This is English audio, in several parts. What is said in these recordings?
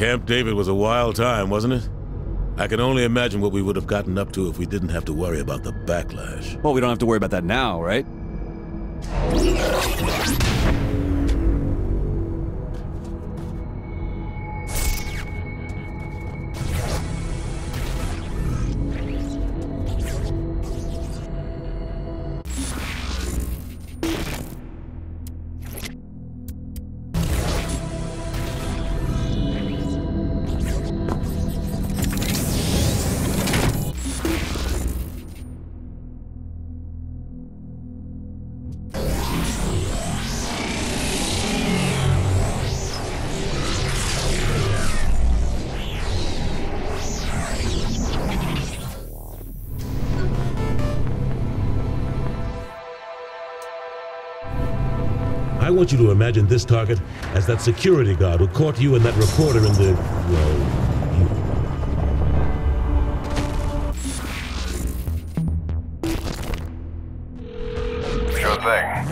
Camp David was a wild time, wasn't it? I can only imagine what we would have gotten up to if we didn't have to worry about the backlash. Well, we don't have to worry about that now, right? I want you to imagine this target as that security guard who caught you and that reporter in the, well, Sure thing.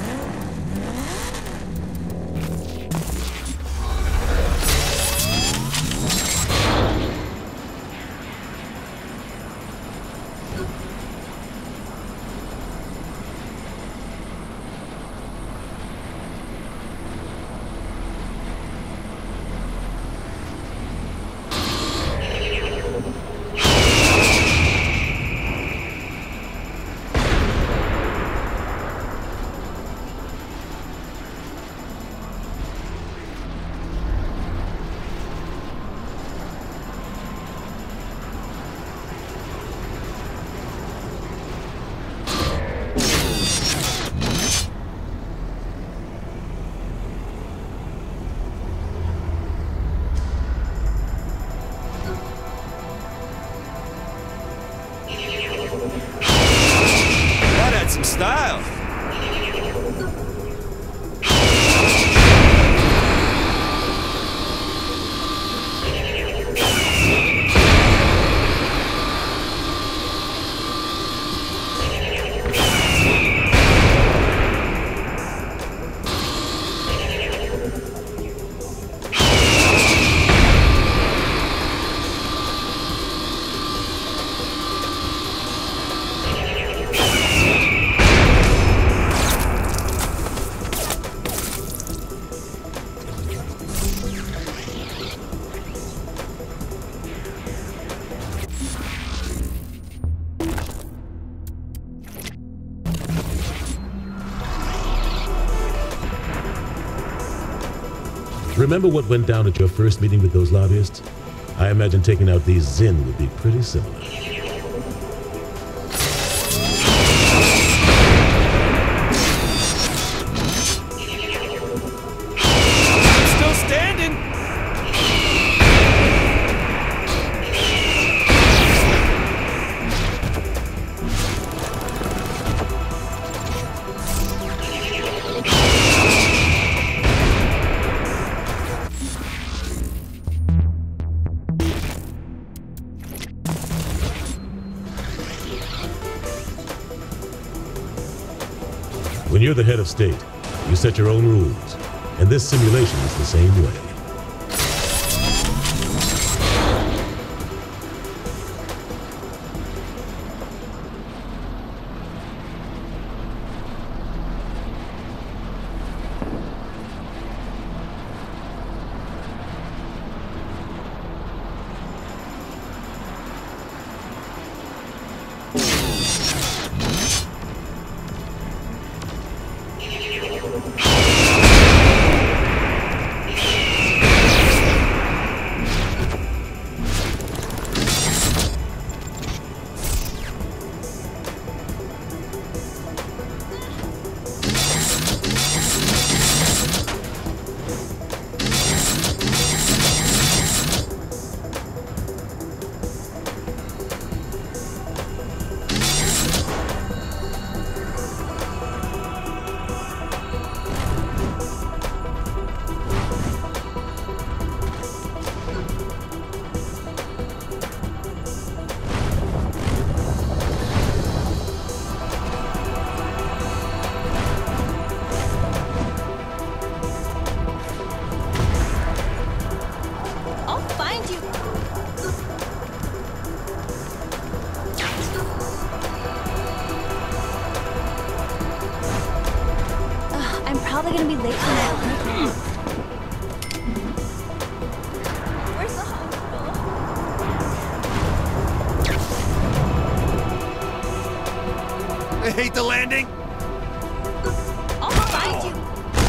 That had some style. remember what went down at your first meeting with those lobbyists? I imagine taking out these Zin would be pretty similar. Still standing. When you're the head of state, you set your own rules, and this simulation is the same way. the landing? I'll find you.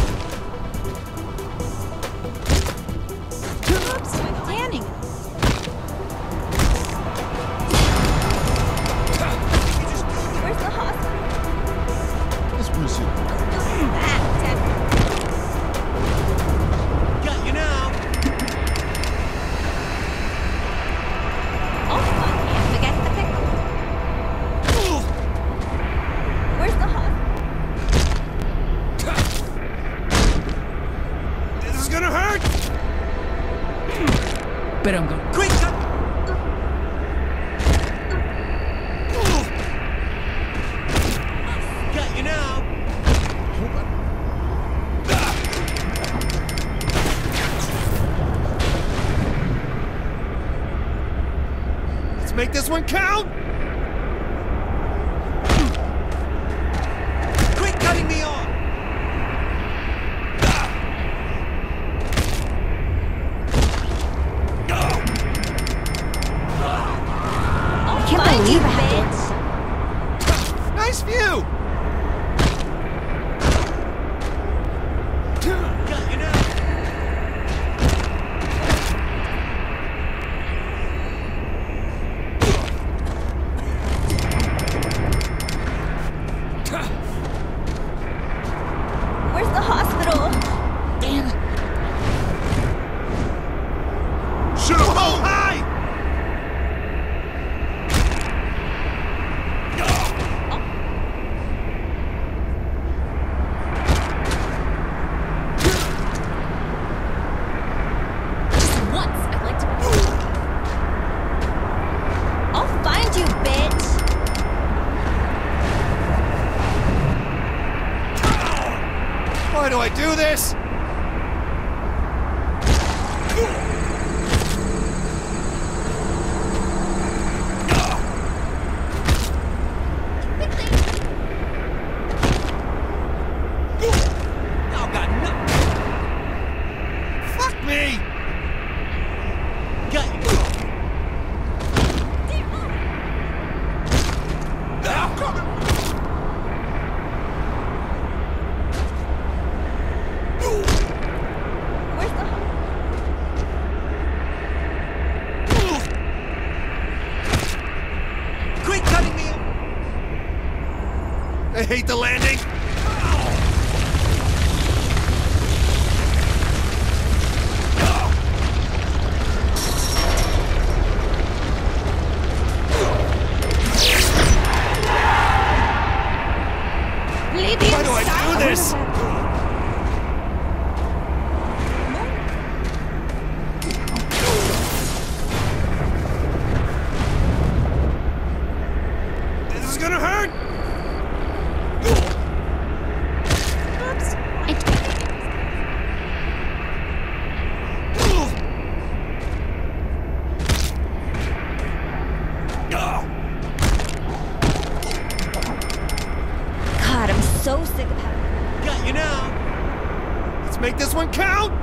Oops, standing. Where's the hospital? This one's you. That, Ted. Got you now. I'll find you. Forget the pickle. Where's the hospital? This is gonna hurt. But I'm going. Quick, cut. Got you now. Let's make this one count. Quit cutting me off. I'll find you, bitch. Nice view. Got you now. Where's the hospital? Damn it. Shoot him high. Just once, I'd like to. I'll find you, bitch. Why do I do this? Oh, God, no. Fuck me. Got you. I'm coming. Where's the Quit cutting me. I hate the landing. bleeding? Why do I do this? This is gonna hurt. Oops. God, I'm so sick of having. Got you now. Let's make this one count.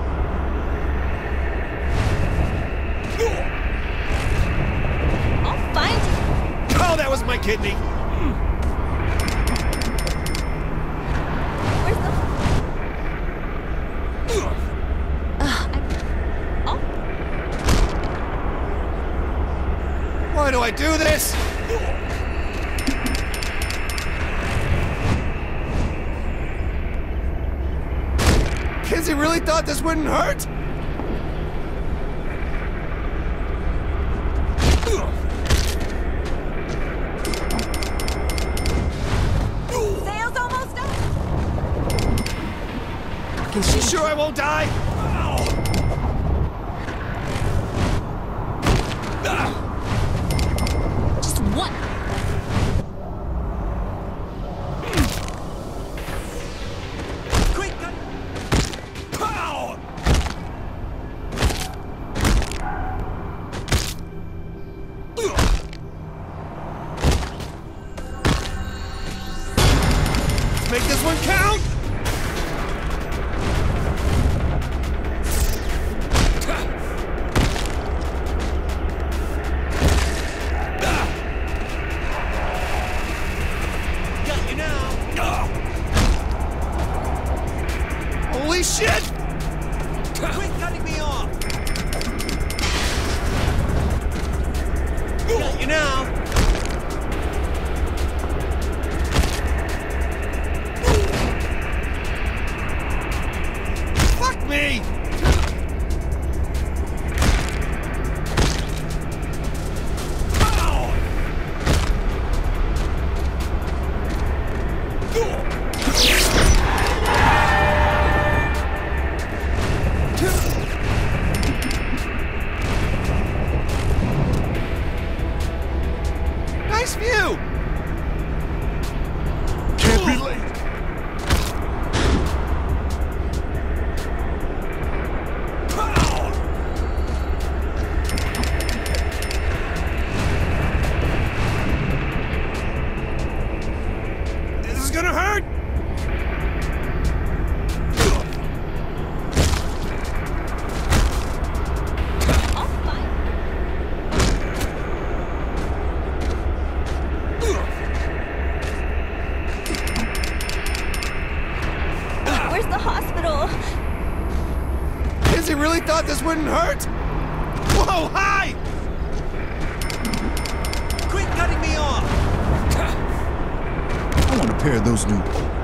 I'll find you. Oh, that was my kidney. Where's the? Why do I do this? Kinsey really thought this wouldn't hurt? Sale's almost done. You sure I won't die? Just one. Quick! Pow! Let's make this one count! Kinsey really thought this wouldn't hurt? Whoa, hi! Quit cutting me off! I want a pair of those new